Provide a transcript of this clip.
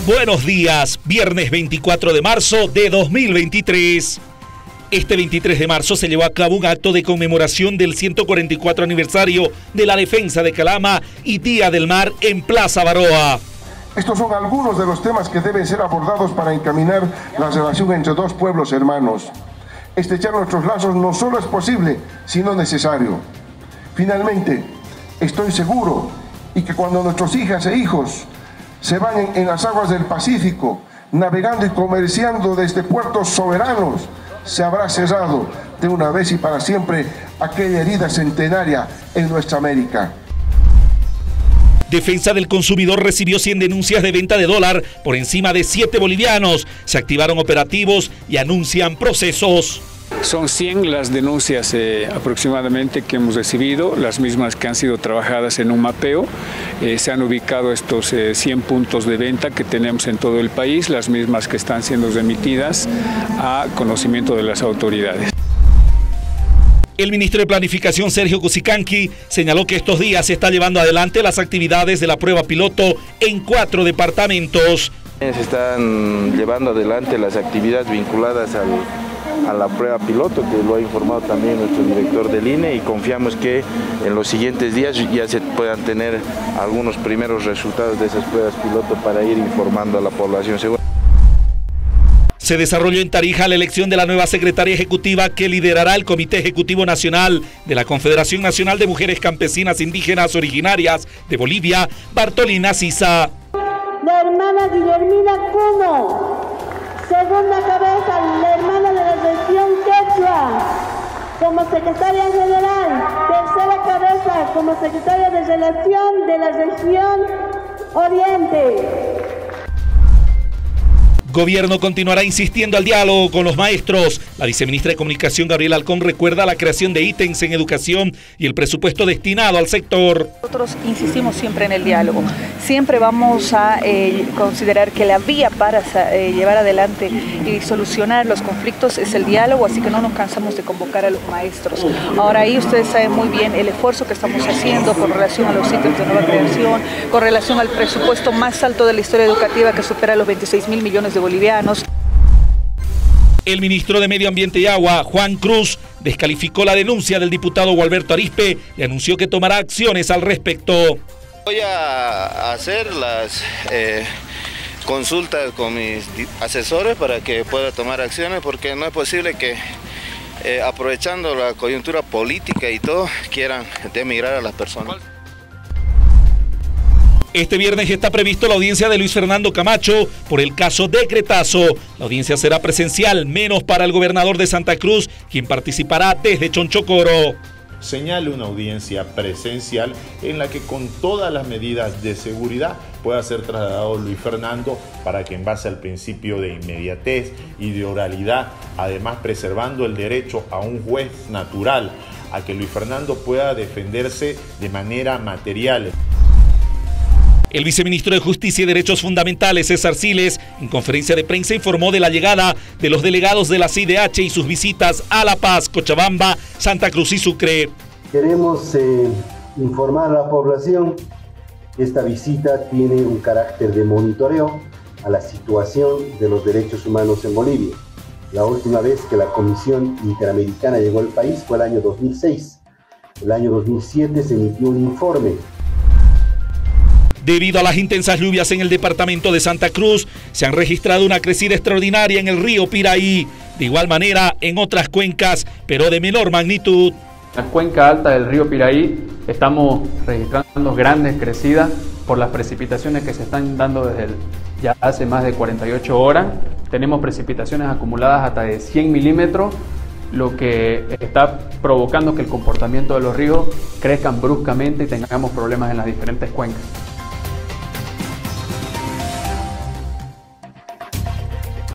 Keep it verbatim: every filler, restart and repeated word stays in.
Buenos días, viernes veinticuatro de marzo de dos mil veintitrés. Este veintitrés de marzo se llevó a cabo un acto de conmemoración del ciento cuarenta y cuatro aniversario de la defensa de Calama y Día del Mar en Plaza Baroa. Estos son algunos de los temas que deben ser abordados para encaminar la relación entre dos pueblos hermanos. Estrechar nuestros lazos no solo es posible, sino necesario. Finalmente, estoy seguro y que cuando nuestros hijas e hijos se van en, en las aguas del Pacífico, navegando y comerciando desde puertos soberanos, se habrá cerrado de una vez y para siempre aquella herida centenaria en nuestra América. Defensa del Consumidor recibió cien denuncias de venta de dólar por encima de siete bolivianos. Se activaron operativos y anuncian procesos. Son cien las denuncias eh, aproximadamente que hemos recibido, las mismas que han sido trabajadas en un mapeo. Eh, se han ubicado estos eh, cien puntos de venta que tenemos en todo el país, las mismas que están siendo remitidas a conocimiento de las autoridades. El ministro de Planificación, Sergio Cusicanqui, señaló que estos días se está llevando adelante las actividades de la prueba piloto en cuatro departamentos. Se están llevando adelante las actividades vinculadas al a la prueba piloto, que lo ha informado también nuestro director del I N E, y confiamos que en los siguientes días ya se puedan tener algunos primeros resultados de esas pruebas piloto para ir informando a la población. Se desarrolló en Tarija la elección de la nueva secretaria ejecutiva que liderará el Comité Ejecutivo Nacional de la Confederación Nacional de Mujeres Campesinas Indígenas Originarias de Bolivia, Bartolina Sisa. La hermana Guillermina Cuno. Segunda cabeza, la hermana de la región Quechua, como secretaria general. Tercera cabeza, como secretaria de Relación de la región Oriente. Gobierno continuará insistiendo al diálogo con los maestros. La viceministra de Comunicación, Gabriela Alcón, recuerda la creación de ítems en educación y el presupuesto destinado al sector. Nosotros insistimos siempre en el diálogo. Siempre vamos a eh, considerar que la vía para eh, llevar adelante y solucionar los conflictos es el diálogo, así que no nos cansamos de convocar a los maestros. Ahora ahí ustedes saben muy bien el esfuerzo que estamos haciendo con relación a los ítems de nueva creación, con relación al presupuesto más alto de la historia educativa que supera los veintiséis mil millones de bolivianos. El ministro de Medio Ambiente y Agua, Juan Cruz, descalificó la denuncia del diputado Gualberto Arispe y anunció que tomará acciones al respecto. Voy a hacer las eh, consultas con mis asesores para que pueda tomar acciones, porque no es posible que eh, aprovechando la coyuntura política y todo quieran demigrar a las personas. Este viernes está previsto la audiencia de Luis Fernando Camacho por el caso Decretazo. La audiencia será presencial, menos para el gobernador de Santa Cruz, quien participará desde Chonchocoro. Señale una audiencia presencial en la que con todas las medidas de seguridad pueda ser trasladado Luis Fernando, para que en base al principio de inmediatez y de oralidad, además preservando el derecho a un juez natural, a que Luis Fernando pueda defenderse de manera material. El viceministro de Justicia y Derechos Fundamentales, César Siles, en conferencia de prensa informó de la llegada de los delegados de la C I D H y sus visitas a La Paz, Cochabamba, Santa Cruz y Sucre. Queremos eh, informar a la población que esta visita tiene un carácter de monitoreo a la situación de los derechos humanos en Bolivia. La última vez que la Comisión Interamericana llegó al país fue el año dos mil seis. El año dos mil siete se emitió un informe. Debido a las intensas lluvias en el departamento de Santa Cruz, se han registrado una crecida extraordinaria en el río Piraí. De igual manera, en otras cuencas, pero de menor magnitud. En la cuenca alta del río Piraí estamos registrando grandes crecidas por las precipitaciones que se están dando desde el, ya hace más de cuarenta y ocho horas. Tenemos precipitaciones acumuladas hasta de cien milímetros, lo que está provocando que el comportamiento de los ríos crezcan bruscamente y tengamos problemas en las diferentes cuencas.